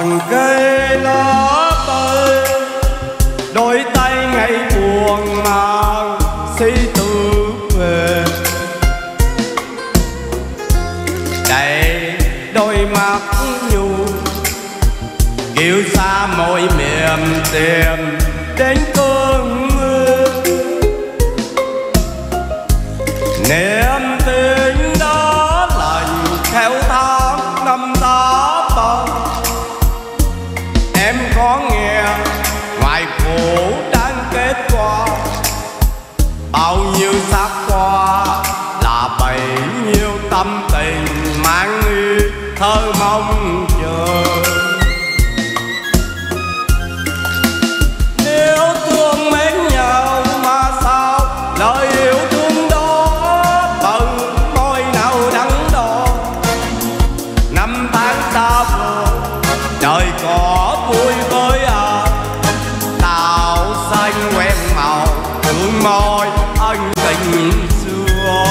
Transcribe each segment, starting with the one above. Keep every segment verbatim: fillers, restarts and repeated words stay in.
hàng cây lá bay, đôi tay ngày buồn mang sĩ tử về. Đầy đôi mắt nhu kiêu xa môi mềm tìm đến cơn mưa. Niềm tin đó lành theo tháng năm tá băng. Em có nghe ngoài cổ đang kết quả, bao nhiêu xác qua là bấy nhiêu tâm tình mang nghi thơ mong chờ. Nếu thương mến nhau mà sao lời yêu thương đó bằng môi nào đắng đo. Năm tháng xa vời đời có vui với ai, tàu xanh quen màu hương môi ân tình xưa.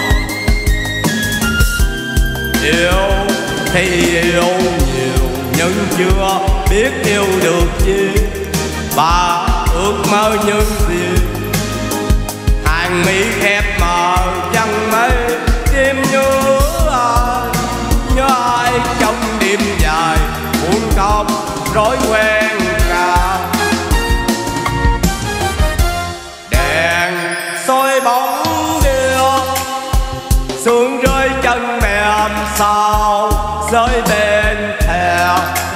Yêu thì yêu nhiều nhưng chưa biết yêu được chi, và ước mơ những gì hàng mi khép mờ chẳng mấy đêm nhớ ai. Nhớ ai trong đêm dài buồn cọc rối quen cả. Đèn soi bóng điêu sương rơi chân mềm sao rơi bên theo.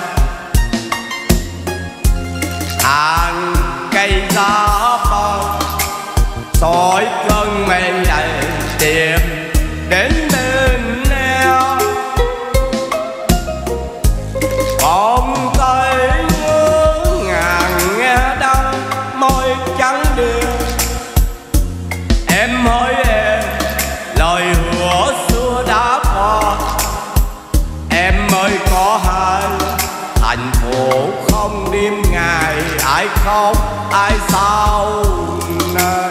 Hàng cây giá băng soi cơn mây đầy tìm đến bên eo. Bóng cây ngỡ ngàng nghe đắng môi trắng điêu. Em hỡi em lời hứa xưa đã qua. Em ơi có hai thành phố không đêm ngày, ai khóc ai sao này.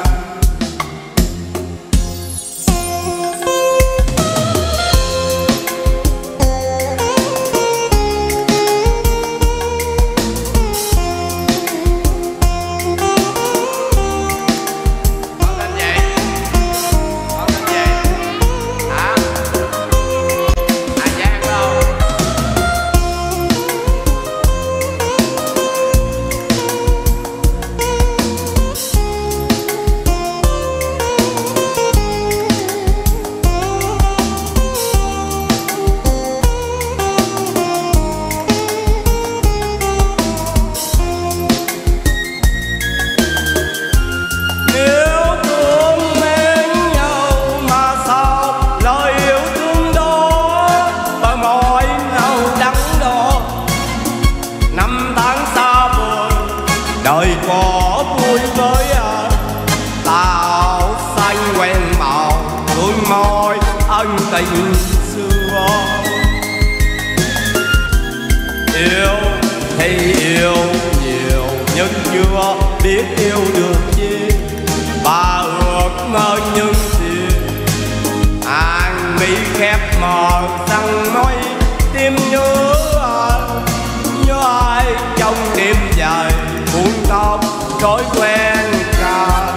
Đời có vui với ai, tao xanh quen màu hương môi ân tình xưa. Yêu thì yêu nhiều nhưng chưa biết yêu được chi, và ước mơ những gì hàng mi khép mờ răng môi tim nhớ ai. Nhớ ai trong đêm dài buồn tóc rối quen cả.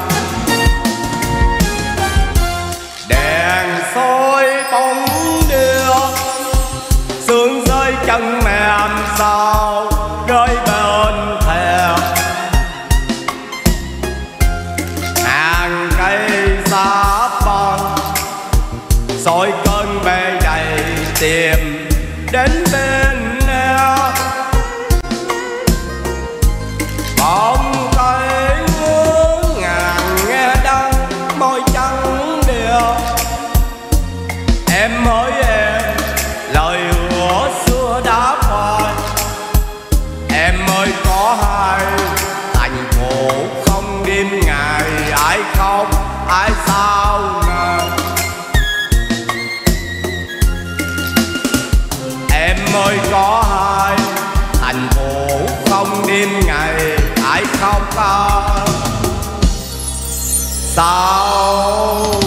Đèn soi bóng điêu sương rơi chân mềm sao rơi bên theo. Hàng cây giá băng soi cơn mê đầy tìm đến bên eo. Bóng cây ngỡ ngàng nghe đắng môi trắng điêu. Em hỡi em lời hứa xưa đã qua. Em ơi có hai thành phố không đêm ngày, ai khóc ai sao nào. Em ơi có hai thành phố không đêm ngày, ai khóc sao